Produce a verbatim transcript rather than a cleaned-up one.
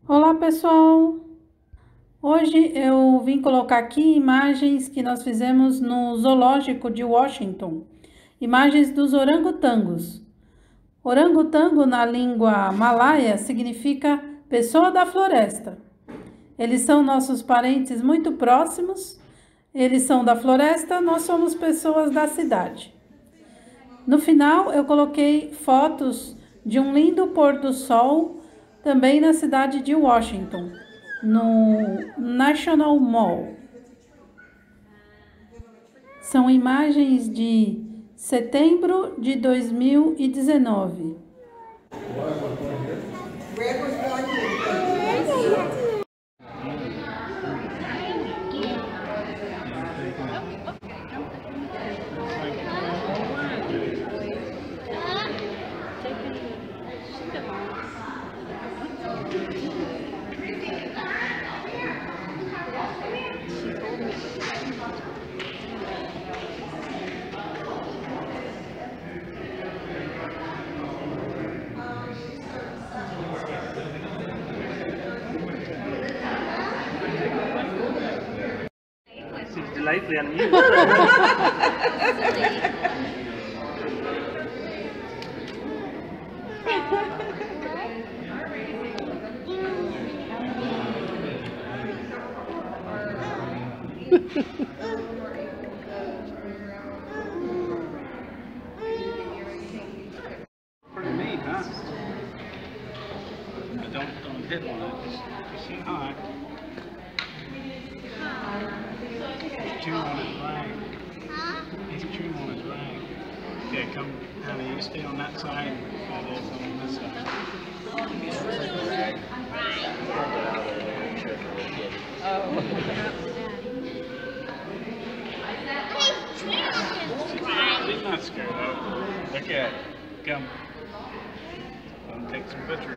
Olá pessoal, hoje eu vim colocar aqui imagens que nós fizemos no zoológico de Washington, imagens dos orangotangos. Orangotango na língua malaia significa pessoa da floresta. Eles são nossos parentes muito próximos, eles são da floresta, nós somos pessoas da cidade. No final eu coloquei fotos de um lindo pôr do sol também na cidade de Washington, no National Mall. São imagens de setembro de dois mil e dezenove. Seems delightfully unusual. Pretty neat, huh? But don't don't hit one. Just, just shoot high. He's chewing on his leg. He's chewing on his leg. Okay, come, honey, you stay on that side. That is on this side. Oh. He's not scared of it. Look at it. Come. Come take some pictures.